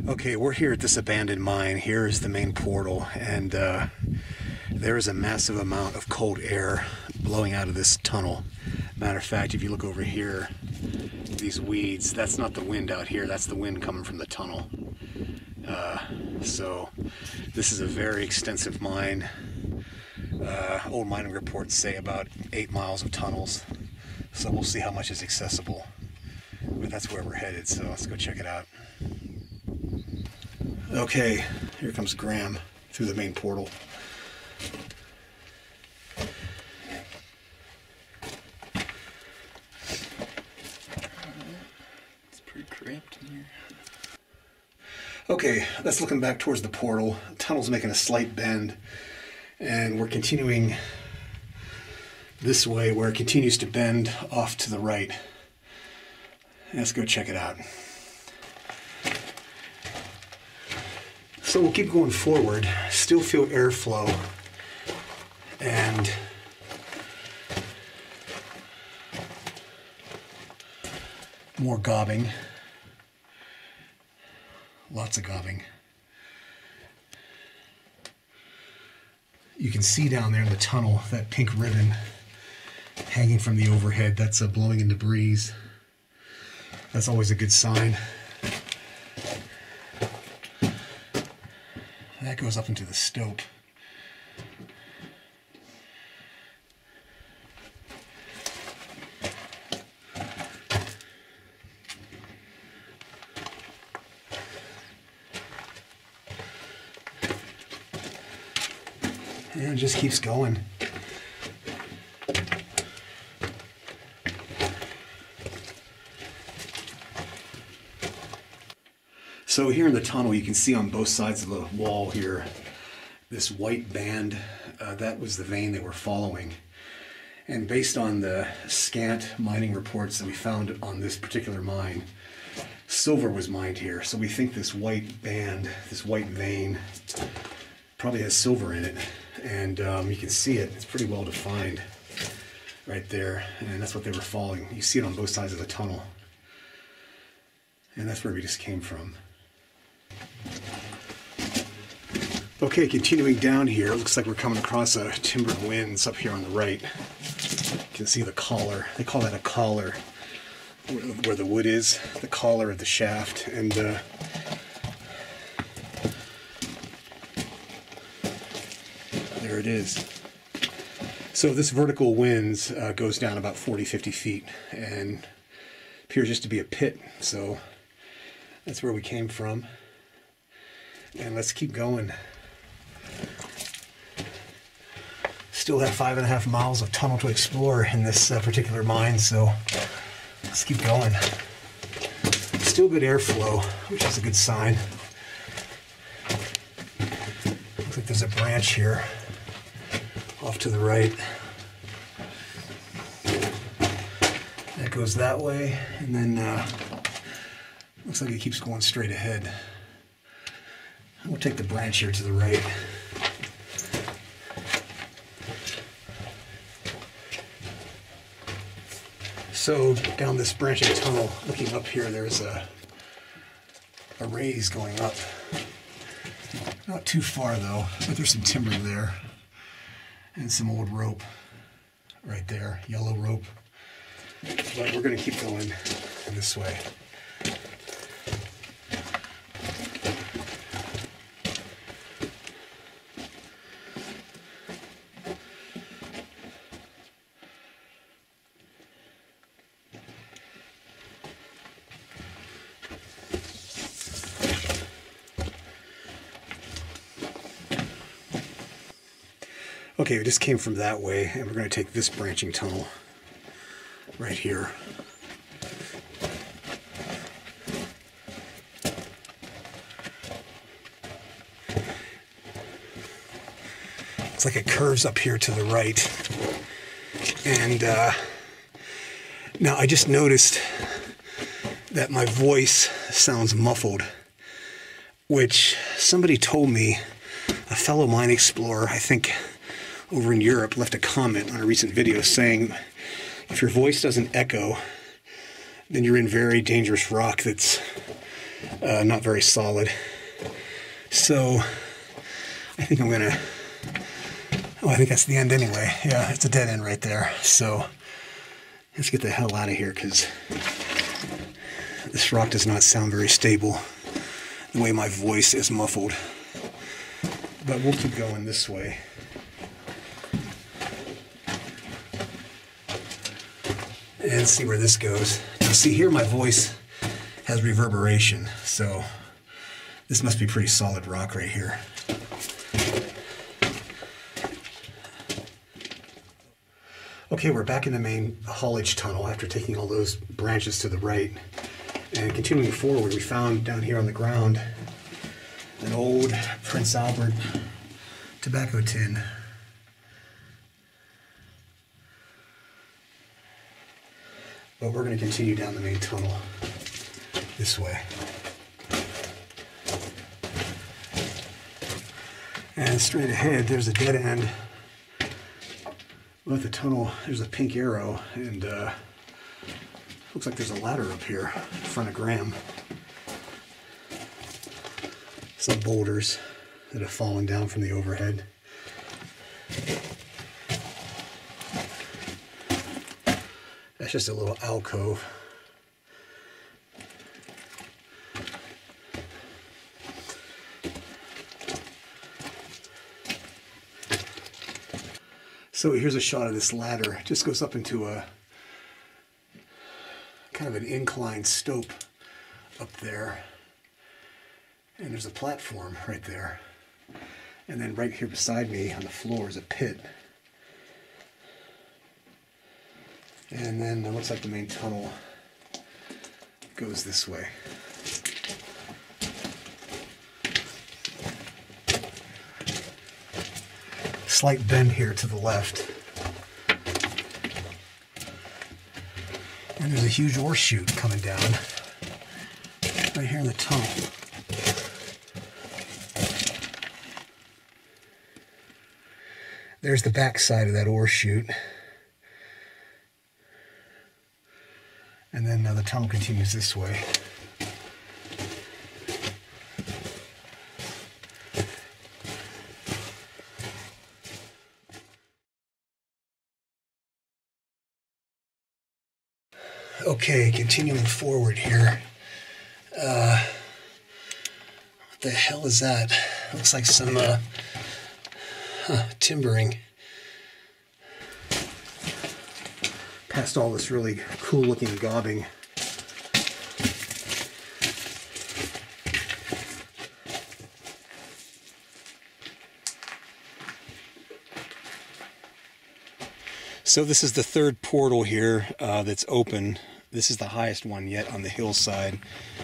Okay, we're here at this abandoned mine. Here is the main portal, and there is a massive amount of cold air blowing out of this tunnel. Matter of fact, if you look over here, these weeds, that's not the wind out here, that's the wind coming from the tunnel. So this is a very extensive mine. Old mining reports say about 8 miles of tunnels, so we'll see how much is accessible. But that's where we're headed, so let's go check it out. Okay, here comes Graham through the main portal. It's pretty cramped in here. Okay, that's looking back towards the portal. The tunnel's making a slight bend, and we're continuing this way where it continues to bend off to the right. Let's go check it out. So we'll keep going forward, still feel airflow, and more gobbing, lots of gobbing. You can see down there in the tunnel that pink ribbon hanging from the overhead. That's blowing into breeze. That's always a good sign. That goes up into the stope. And it just keeps going. So here in the tunnel, you can see on both sides of the wall here, this white band, that was the vein they were following. And based on the scant mining reports that we found on this particular mine, silver was mined here. So we think this white band, this white vein, probably has silver in it. And you can see it, it's pretty well defined right there. And that's what they were following. You see it on both sides of the tunnel. And that's where we just came from. Okay, continuing down here, looks like we're coming across a timbered winze up here on the right. You can see the collar. They call that a collar, where the wood is, the collar of the shaft. And there it is. So this vertical winze goes down about 40-50 feet and appears just to be a pit. So that's where we came from. And let's keep going. Still have 5.5 miles of tunnel to explore in this particular mine, so let's keep going. Still good airflow, which is a good sign. Looks like there's a branch here off to the right. That goes that way, and then looks like it keeps going straight ahead. We'll take the branch here to the right. So down this branching tunnel, looking up here, there's a raise going up. Not too far though, but there's some timber there and some old rope right there, yellow rope. But we're going to keep going this way. Okay, we just came from that way, and we're going to take this branching tunnel right here. It's like it curves up here to the right. And now I just noticed that my voice sounds muffled, which somebody told me, a fellow mine explorer, I think over in Europe, left a comment on a recent video saying if your voice doesn't echo, then you're in very dangerous rock that's not very solid. So I think I'm gonna, oh, I think that's the end anyway. Yeah, it's a dead end right there. So let's get the hell out of here, because this rock does not sound very stable the way my voice is muffled. But we'll keep going this way. And see where this goes. You see here my voice has reverberation, so this must be pretty solid rock right here. Okay, we're back in the main haulage tunnel after taking all those branches to the right. And continuing forward, we found down here on the ground an old Prince Albert tobacco tin. But we're going to continue down the main tunnel this way. And straight ahead, there's a dead end. Well, at the tunnel, there's a pink arrow, and looks like there's a ladder up here in front of Graham. Some boulders that have fallen down from the overhead. That's just a little alcove. So here's a shot of this ladder. It just goes up into a kind of an inclined stope up there. And there's a platform right there. And then right here beside me on the floor is a pit. And then it looks like the main tunnel goes this way. Slight bend here to the left. And there's a huge ore chute coming down right here in the tunnel. There's the back side of that ore chute. And then the tunnel continues this way. Okay, continuing forward here. What the hell is that? Looks like some timbering. Past all this really cool looking gobbing. So this is the third portal here that's open. This is the highest one yet on the hillside.